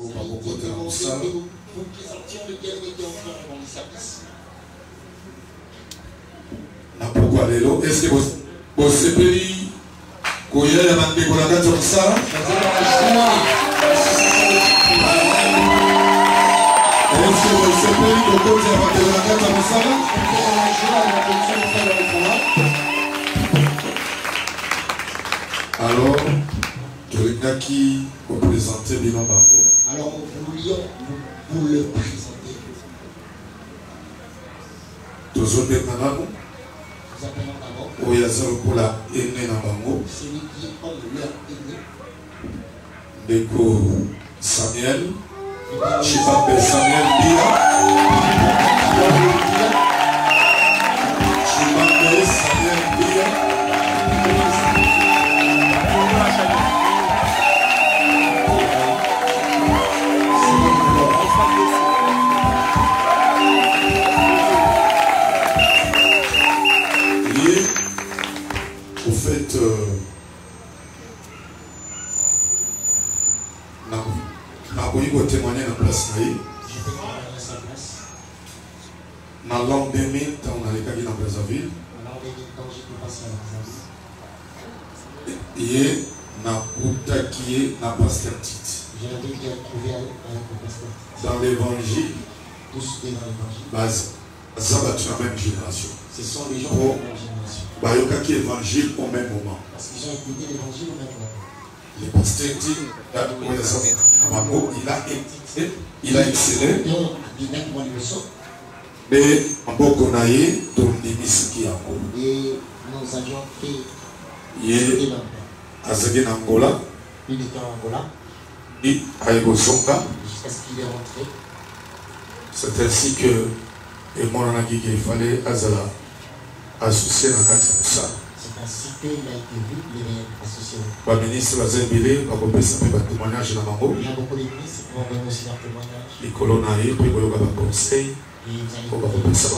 vous présentions le bien-aimé enfant dans le service. Pourquoi l'élo? Est-ce que vous sepeli Koya ya mande kolaka toksa? Est-ce que vous sepeli Koya ya mande kolaka toksa? Alors, Torinaki vous présenter Bilan Bango. Alors, nous voulions vous le présenter. Toujours bien Nanabo. Nous appelons d'abord. Oyazalo pour la aînée Nabango. Celui qui est comme leur aîné. Beko Samuel. Chibabe Samuel Bia. Chibabe Samuel Bia. Au fait, je témoigner dans la place. Dans l'an 2000, on a les cas dans Brazzaville. Et na Bouta qui est na pasteur Tite. Dans l'évangile, ça va être la même génération. Ce sont les gens de la même génération. Bayoka qui évangile au même moment. Parce qu'ils ont écouté l'évangile au même moment. Le pasteur dit, il a excellé. Mais en Bokonaye, dans l'hémisphère. Et nous avions fait il est en Angola. Il était en Angola. Et à Egosonga. Jusqu'à ce qu'il est rentré. C'est ainsi que et mon anagi qu'il fallait Azala associé dans le ça. C'est ainsi qu'il a été vu, il est associé. Le ministre Bazembile va faire un témoignage dans Mango. Il y a beaucoup de ministres qui vont venir aussi dans le témoignage. Les colonnaires, puis il y a un conseil. Et ils vont vont ça.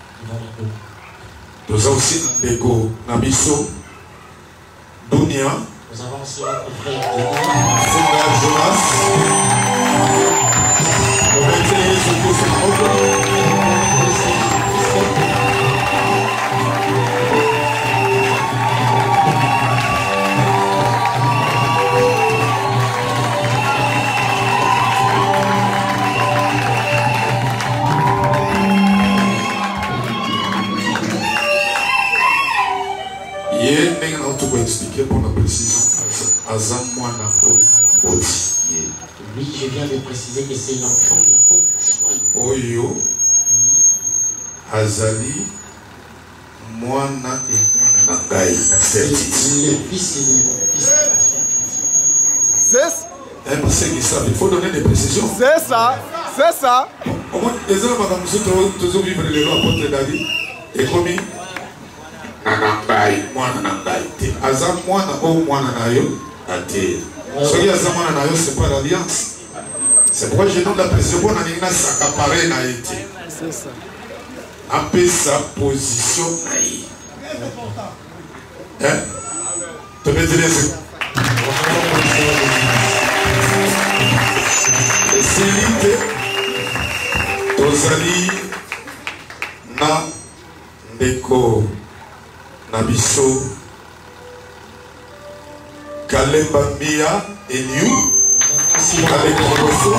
Nous avons aussi Ego Nabiso Dunia. Nous avons aussi notre frère Jonas. Expliquer pour la précision. Oui, je viens de préciser que c'est l'enfant. Oyo Azali Moana et Nangai. C'est le fils et le fils. C'est ça. Il faut donner des précisions. C'est ça. C'est ça. Au moins, les hommes toujours vivre les lois contre David. Et comme Nangai, Moana Nangai. Azam Moana ou Moana Nayo. Ate. Soki Azamana Nayo, c'est pas l'alliance. C'est pourquoi je donne la précision pour Nanina s'accaparer na été. C'est ça. Après sa position naïe. Hein? Tu peux dire ça? Et c'est l'idée. Tozali na ndeko nabiso Kalemba Mia Eliou. Avec Rosso.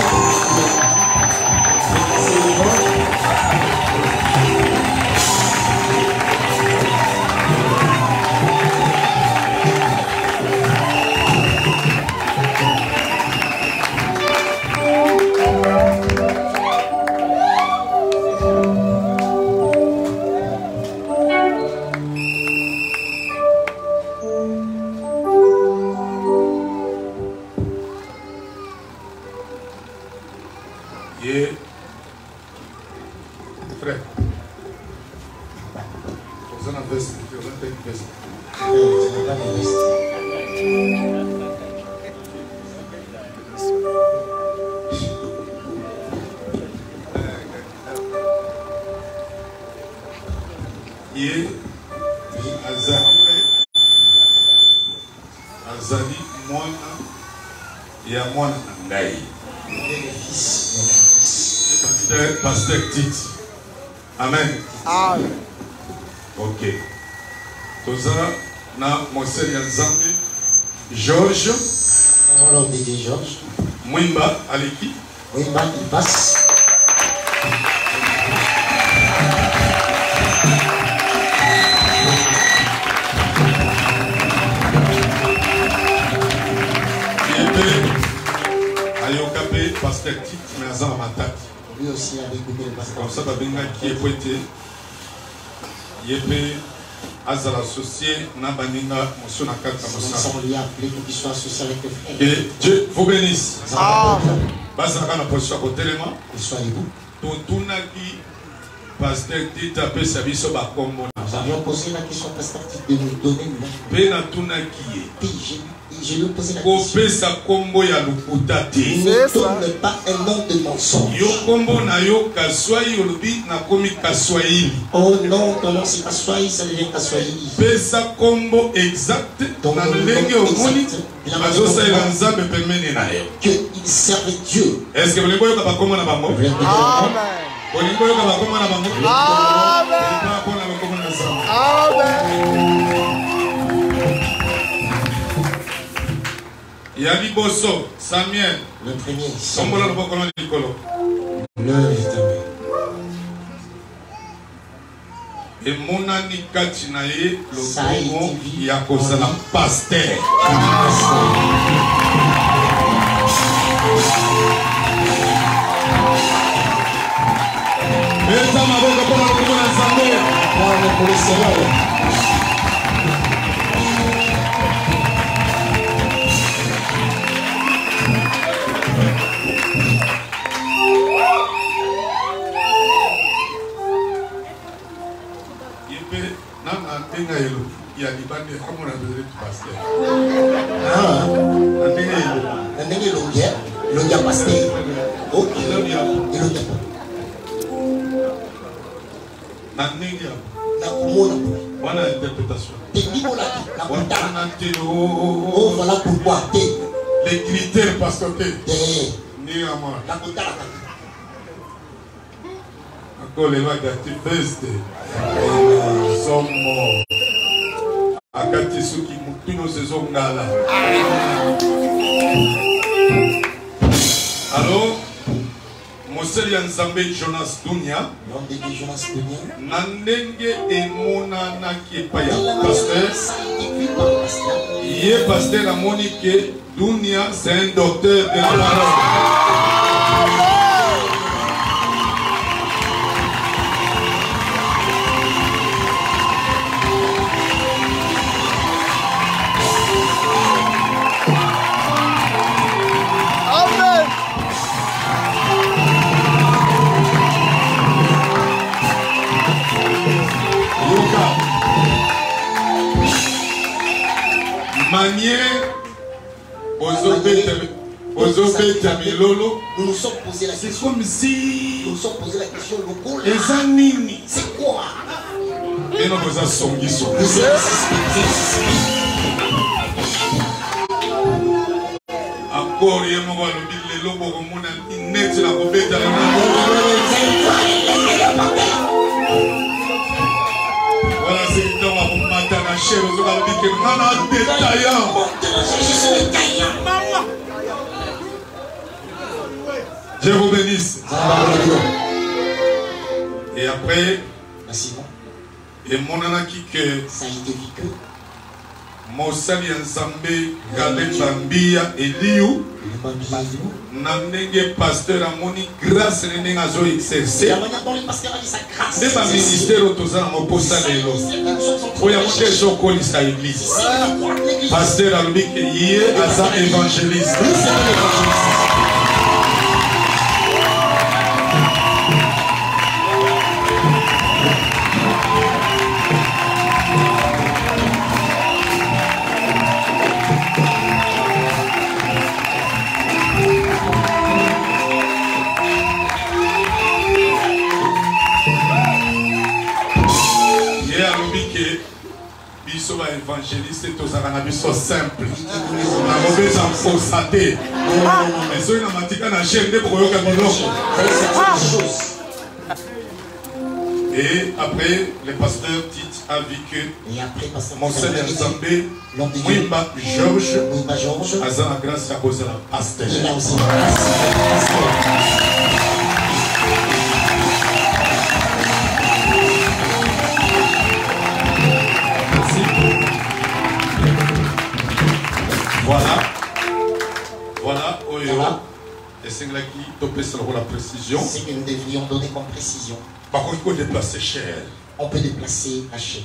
Pasteur Tite. Amen. Amen. Ok. Toza na Monseigneur Yanzambe. Georges. Alors, Dédé Georges. Mwimba Aleki. Mwimba, il passe. Ayokape, Pasteur Tite, mais Azan Matati. Lui aussi a découpé le pasteur. Comme ça, Babinga qui est poété. Yépe, Azal associé, Nabaninga, Monsieur Nakata Nous Mossa. sommes liés appelés pour qu'ils soient associés avec le frère. Que Dieu vous bénisse. Amen. Bazaka na position à téléma. Qu'ils soient debout. Tontunaki, Pasteur Tite, appelle sa biso bakombo. Nous avions posé la question à pasteur Tite de nous donner le nom. Pena tunaki. Je lui ai posé la question. Kopesa kombo ya lukuta te. Ne donne pas un nom de mensonge. Yo kombo na yo kaswai olobi na komi kaswai. Oh non, ton nom c'est Kaswai, ça devient Kaswai. Pesa kombo exact na ndenge omoni bazosalela nzambe pembeni na yo. Qu'ils servent Dieu. Est-ce que bolingo yoka bakombo na bango? Amen. Bolingo yoka bakombo na bango? Amen. Mpona bakombo na nzambe. Amen. Ya liboso Samuel. Le premier. Sombola loboko na likolo. Lève ta main. Emonani kati na ye lokomo ya kozala pasteur. Eza maboko mpona lokomo na Nzambe. Parle pour le Seigneur. Il y a des bandes de comment on a besoin de pasteur. Ah. Nandenge longia pasteur. Ok. Longia. Nandenge. Na kumona. Bonne interprétation. Na kutana. Oh, voilà pourquoi. Les critères pasteur. Ni à moi. Na kutana. Encore les vagues d'activité. Sommes morts. Akati suki mutino saison ngala. Alors, Monseigneur Nzambe Jonas Dunia. Jonas Dunia. Nandenge emona na kipaya pasteur. Yé pasteur la Monique Dunia, c'est un docteur de la parole. Manière nous nous sommes posé la question. C'est comme si nous nous sommes posé la question. C'est quoi? Et nous vous avons encore il y a le lobo comme on net la robette voilà c'est dans la matin la chair aux oreilles que on détaillant. Dieu vous bénisse. Et après, et mon anaki que ça a été dit que Mosali Nzambe Gale Bambia Eliou Nandenge pasteur Amoni grâce nene azo exercer. C'est pas ministère autoza na moposa lelo. Oya moke joko lisa église. Pasteur alobi ke yé aza évangéliste. Évangéliste et tous les simple. kobeza mposa te mais soki na matika na chaîne nde bokoyoka biloko. Et après, le pasteur Tite a vu que Monseigneur Nzambé, Mwimba Georges, a la grâce à cause de la pasteur. Il a aussi la grâce Voilà, voilà. Et c'est là qui topé sur la précision. C'est que nous devrions donner comme précision. Par contre, il faut déplacer cher. On peut déplacer la chaîne.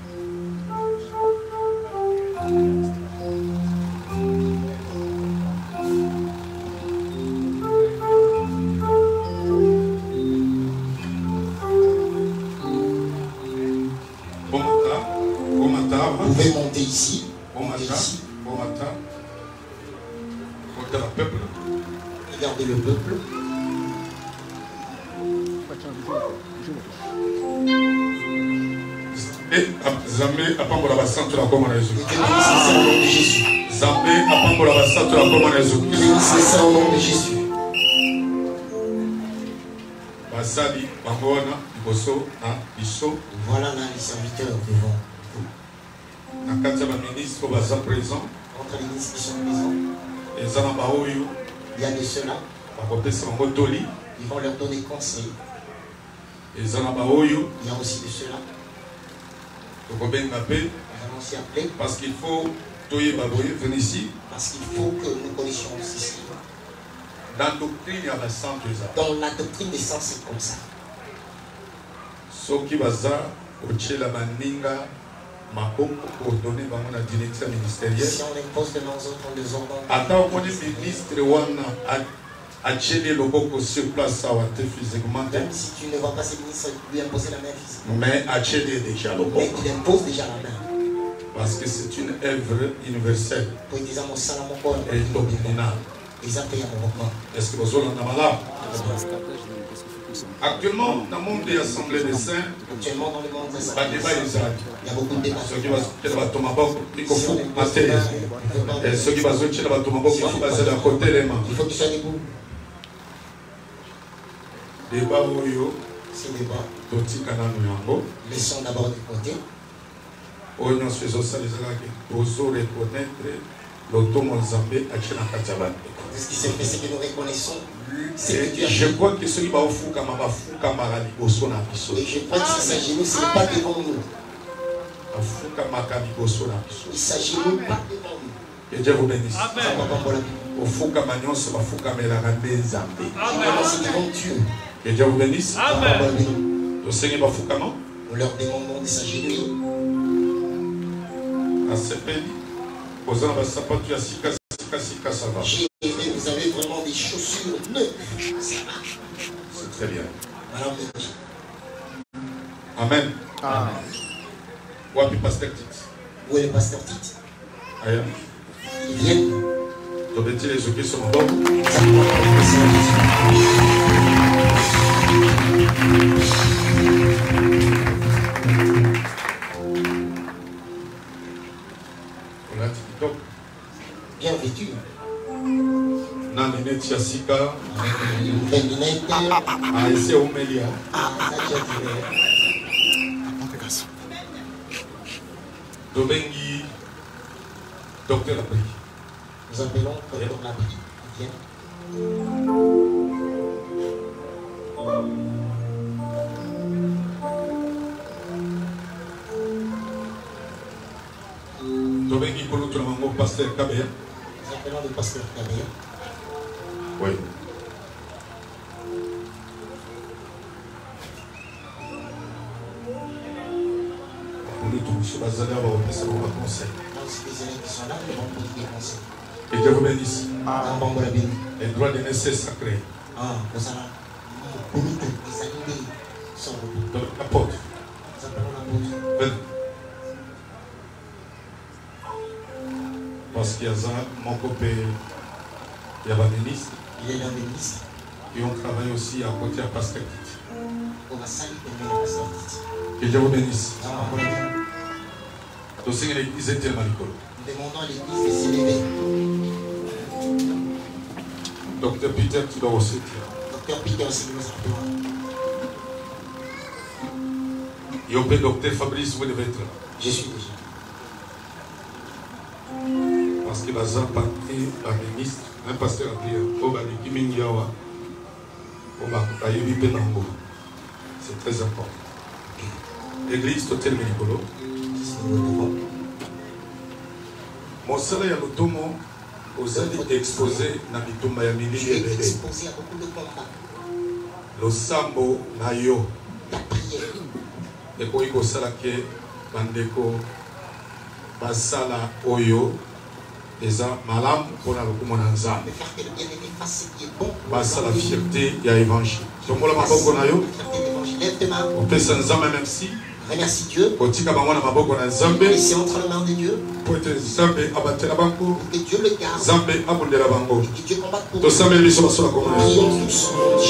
Bon matin. Vous pouvez monter ici. Bon matin. Regardez le peuple. Regardez le peuple. Zambé apambola basantu la koma na Yesu. C'est au nom de Jésus. Zambé apambola basantu la koma na Yesu. C'est au nom de Jésus. Basali bangona boso na biso. Voilà là les serviteurs devant vous. Na kati ya ba ministre baza présent. Entre les ministres qui sont présents. Et zana ba oyo. Il y a de ceux-là. Bakopesa bango toli. Ils vont leur donner conseil. Et zana ba oyo. Il y a aussi de ceux-là. Nous allons aussi appeler. Parce qu'il faut venir ici. Parce qu'il faut que nous connaissions ceci. Dans la doctrine, il y a la santé. Dans la doctrine des sens, c'est comme ça. Ce qui va ça, la maninga, pour donner la direction ministérielle. Si on impose de nos autres, on les ordonne. Attends, on est ministre, Achele Loboko sur place physiquement. Même si tu ne vas pas se ministre lui imposer la main physiquement. Mais Achele est déjà Loboko. Mais il impose déjà la main. Parce que c'est une œuvre universelle. Et doctrinale. Est-ce que vous avez là? Actuellement, dans le monde des assemblées des saints, il y a des débats. Il y a beaucoup de débats. Ceux qui vont se tomber, il faut et ceux qui vont se tomber, il faut passer d'un côté les mains. Il faut qu'ils soient debout. Débat oyo, ces débats. Laissons d'abord de côté. Oyo faisons ça les alaki. Oso reconnaître l'automo Nzambé à China Kataban. Ce qui s'est fait, c'est que nous reconnaissons. Je crois que ceux qui vont fou comme et je crois qu'il s'agit de nous, ce n'est pas devant nous. Il s'agit de nous, pas devant nous. Que Dieu vous bénisse. Au fou comme agnon, c'est pas fou comme elle a ramené Nzambé. Que Dieu vous bénisse. Le Seigneur va fou comment? Nous leur demandons de s'agir. À ce pays, vous avez un sapato à Sika, ça va. Vous avez vraiment des chaussures neuves. Ça va. C'est très bien. Alors, amen. Amen. Où est le pasteur Tite? Où est le pasteur Tite? Aïe. Il vient. Tu veux dire les yeux qui sont en bas? Bien vêtu. Nanine Tiasika. Ah, ici au Mélia. Dobengi, docteur Labri. Nous appelons docteur Labri. Viens. Dobengi pour notre pasteur Kabea. Nous appelons le pasteur Kabea. Oui. Pour nous tous, nous allons faire un conseil. Que Dieu vous bénisse. Les droits de naissance sacrés. Apôtre. Parce qu'il y a mon copain, il y a un ministre. Il est un ministre. Et on travaille aussi à côté à Pasteur Tite. On va saluer le pasteur Tite. Que Dieu vous bénisse. Donc, c'est l'église est tellement nous demandons à l'église de s'élever. Docteur Peter, tu dois aussi. Docteur Peter aussi nous appelle. Yopé, Docteur Fabrice, vous devez être là. Je suis déjà. Parce que la ZAPA est la ministre, un pasteur a dit, c'est très important. L'église Totel Ménicolo. Mon salaire à l'automo, aux alliés exposés, n'a pas tout Miami. Je suis exposé à beaucoup de combats. Le sambo, nayo. La prière. Et pour y salake, bandeko, basala oyo, eza malam pour la locomonanza. Basala fierté, il y a évangile. Donc on l'a pas nayo. On peut s'en zamba même si. Remercie Dieu. Et c'est entre les mains de Dieu. Pour que Dieu le garde. Et que Dieu combatte pour nous. Prions tous.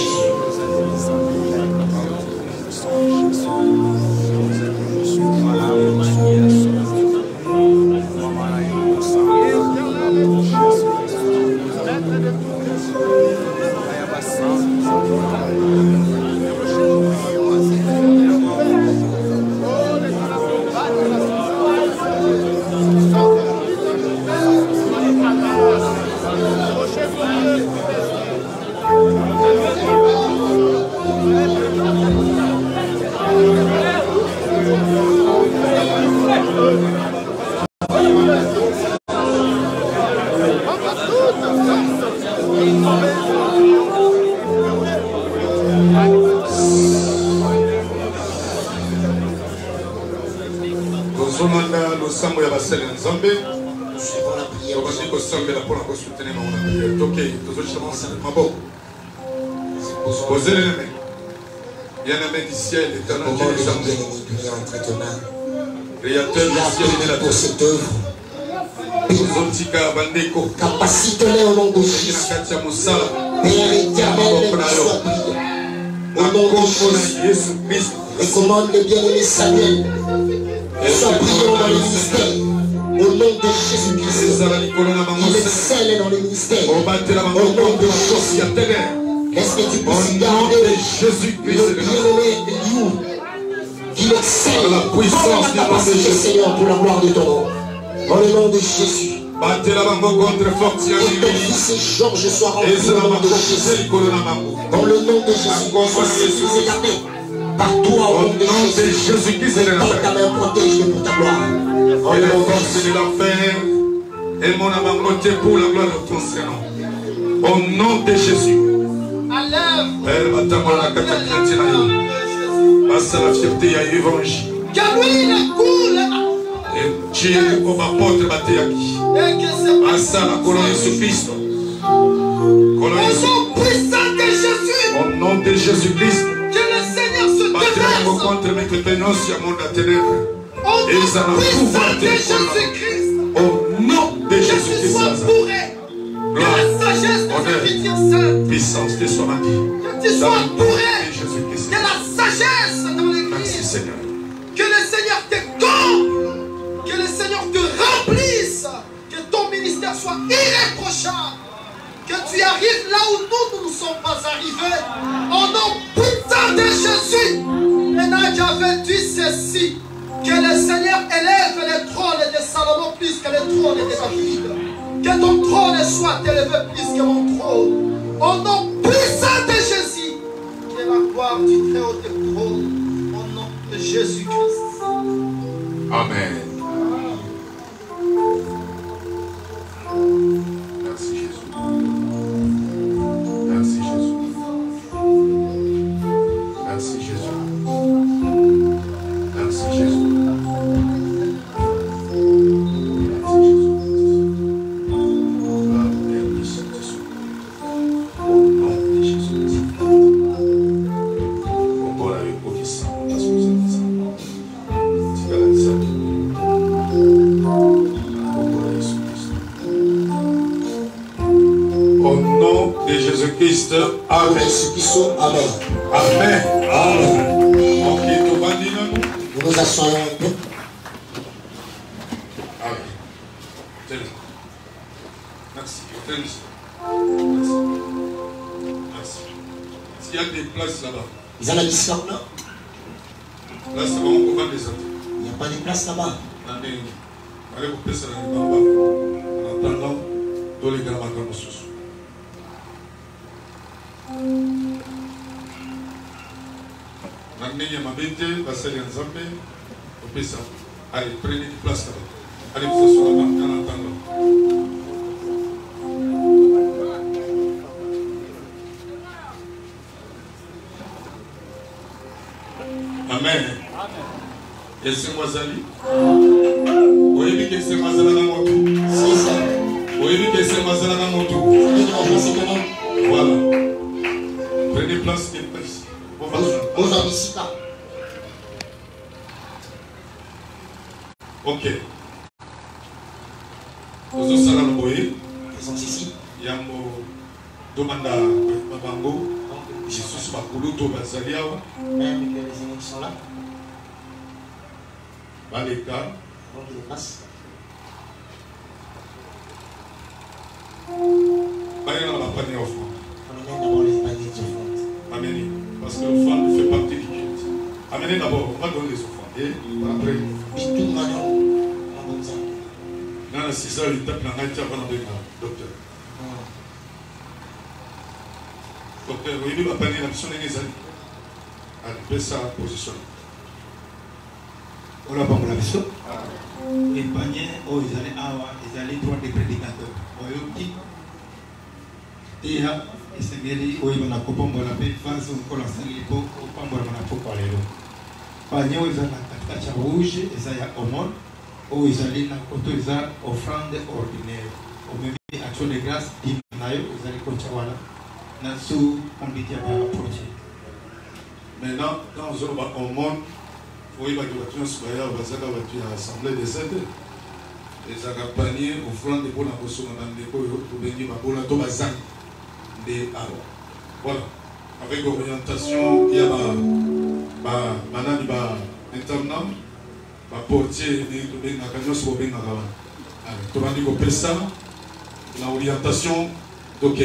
Bien-aimé du ciel, l'éternel Dieu des armées, créateur du ciel et de la terre, capacite-les au nom de Jésus. Père éternel, au nom de Jésus, recommande le bien-aimé Samuel, soit brillant dans le ministère. Au nom de Jésus-Christ, il excelle dans le ministère. Au nom de Jésus, est-ce que tu peux s'y garder le bien-aimé Eliou, qu'il excelle dans la capacité, Seigneur, pour la gloire de ton nom. Dans le nom de Jésus. Et ton fils Georges soit rempli dans le nom de Jésus. Dans le nom de Jésus, sois sécurisé gardé par toi au nom de Jésus. Et par ta main protège pour ta gloire. Dans le nom de Jésus. Et mon amour pour la gloire de ton Seigneur. Au nom de Jésus. Père, la fierté, il y a l'évangile. Et Dieu, on va porter la terre. Assa la colonne Jésus-Christ. Au nom de Jésus-Christ. Que le Seigneur se déverse. Contre mes compétences, il y a mon ténèbres. Au nom puissant de Jésus-Christ. Au nom de Jésus-Christ. Que tu sois bourré de la sagesse de l'Écriture sainte. Puissance de son ami. Que tu sois bourré de la sagesse dans l'Église. Merci Seigneur. Que le Seigneur te comble. Que le Seigneur te remplisse. Que ton ministère soit irréprochable. Que tu arrives là où nous ne sommes pas arrivés. Au nom puissant de Jésus. Et Nadia avait dit ceci. Que le Seigneur élève les trônes de Salomon plus que les trônes de David. Que ton trône soit élevé plus que mon trône. Au nom puissant de Jésus. Que la gloire du Très-Haut te trône. Au nom de Jésus-Christ. Amen. Merci Jésus. Merci Jésus. Merci Jésus. Merci Jésus. Jésus-Christ, Amen. Amen. Amen. Amen. Nous nous asseyons un peu. Amen. Merci. Merci. S'il y a des places là-bas. Ils ont la discorde là. Là, c'est bon, on va des autres. Il n'y a pas de place là-bas. Allez, vous pouvez s'en aller en attendant, dans les grands magasins sociaux. Allez, prenez une place là-bas. Allez, vous asseyez là-bas en attendant. Amen. Et c'est moi, Zali. Vous voyez que c'est moi, Zali. C'est ça. Vous voyez que c'est moi, Zali. Voilà. Prenez place quelque part ici. Aux ambitieux. Ok. Nous sommes ici. Ils sont ici. Yambo demanda Babango. Jesus Bakuluto Bazaliao. Même que les ennemis sont là. Baleka. Donc ils passent. Allez dans la panier offrande. Amenez d'abord les paniers d'offrande. Amenez. Parce que l'offrande fait partie du culte. Amenez d'abord. On va donner les offrandes. Et après. Bitou Manon. Dans la 6 heures, il tape la night avant avec le docteur. Docteur, vous voyez, la panier, la mission des années. Allez, faites sa position. On l'a pas pour la mission. Les paniers, ils allaient droit des prédicateurs. Et là, ils se mêlent, ils vont à Copa Molape, phase où on a salé pour Copa Molape. Panier, ils ont la cacha rouge, ils ont au monde. Où ils allaient autoriser offrande ordinaire. Au même action de grâce, ils allaient continuer à sous conduire à approcher. Maintenant, quand on va au monde, vous voyez que la voiture va l'Assemblée des aides. Les accompagnés, offrande pour la potion de pour voilà. Avec l'orientation, il y a un internat. Ma portier est l'orientation d'OK.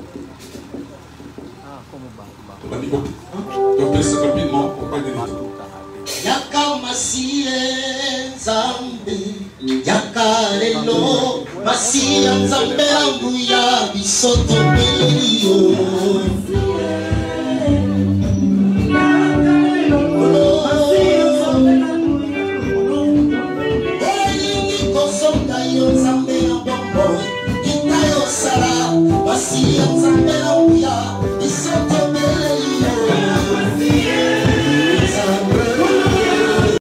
Rapidement auprès de l'État. Yaka Masie Nzambe, Yaka Lelo, Masie Nzambe Anguya, Bisoto Belio.